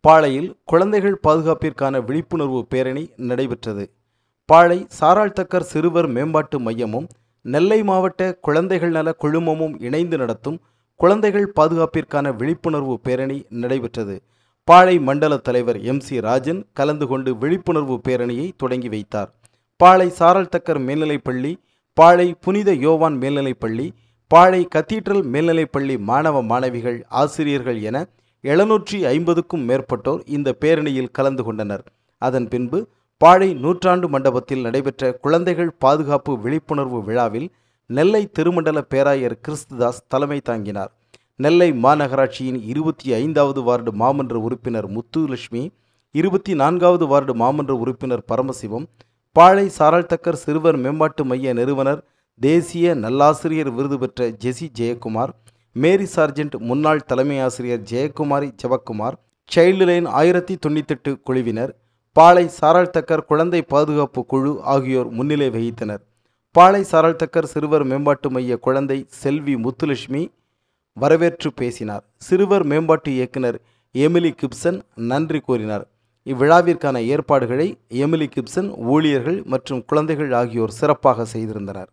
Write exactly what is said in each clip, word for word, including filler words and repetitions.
பாளையில் குழந்தைகள் பாதுகாப்பிற்கான விழிப்புணர்வு பேரணி நடைபெற்றது. பாளை சாராள்தக்கர் சிறுவர் மேம்பாட்டு மையமும் நெல்லை மாவட்ட குழந்தைகள் நல குழுமமும் இணைந்து நடத்தும் குழந்தைகள் பாதுகாப்பிற்கான விழிப்புணர்வு பேரணி நடைபெற்றது. பாளை மண்டல தலைவர் எம் சி ராஜன் கலந்து கொண்டு விழிப்புணர்வு பேரணியை தொடங்கி வைத்தார். பாளை சாராள்தக்கர் மேல்நிலைப்பள்ளி, பாளை புனித யோவான் மேல்நிலைப்பள்ளி, பாளை கத்தீட்ரல் மேல்நிலைப்பள்ளி மாணவ மாணவிகள், ஆசிரியர்கள் என எழுநூற்றி ஐம்பதுக்கும் மேற்பட்டோர் இந்த பேரணியில் கலந்து கொண்டனர். அதன் பின்பு பாளை நூற்றாண்டு மண்டபத்தில் நடைபெற்ற குழந்தைகள் பாதுகாப்பு விழிப்புணர்வு விழாவில் நெல்லை திருமண்டல பேராயர் கிறிஸ்துதாஸ் தலைமை தாங்கினார். நெல்லை மாநகராட்சியின் இருபத்தி ஐந்தாவது வார்டு மாமன்ற உறுப்பினர் முத்துலட்சுமி, இருபத்தி நான்காவது வார்டு மாமன்ற உறுப்பினர் பரமசிவம், பாளை சாராள்தக்கர் சிறுவர் மேம்பாட்டு மைய நிறுவனர், தேசிய நல்லாசிரியர் விருது பெற்ற ஜெசி ஜெயக்குமார், மேரி சார்ஜென்ட் முன்னாள் தலைமை ஆசிரியர் ஜெயக்குமாரி ஜெபக்குமார், சைல்டு லைன் ஆயிரத்தி தொண்ணூற்றி எட்டு குழுவினர், பாளை சாராள்தக்கர் குழந்தை பாதுகாப்பு குழு ஆகியோர் முன்னிலை வகித்தனர். பாளை சாராள்தக்கர் சிறுவர் மேம்பாட்டு மைய குழந்தை செல்வி முத்துலட்சுமி வரவேற்று பேசினார். சிறுவர் மேம்பாட்டு இயக்குனர் எமிலி கிப்சன் நன்றி கூறினார். இவ்விழாவிற்கான ஏற்பாடுகளை எமிலி கிப்சன், ஊழியர்கள் மற்றும் குழந்தைகள் ஆகியோர் சிறப்பாக செய்திருந்தனர்.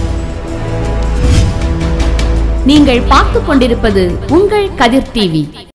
நீங்கள் பார்த்துக் கொண்டிருப்பது உங்கள் கதிர் டிவி.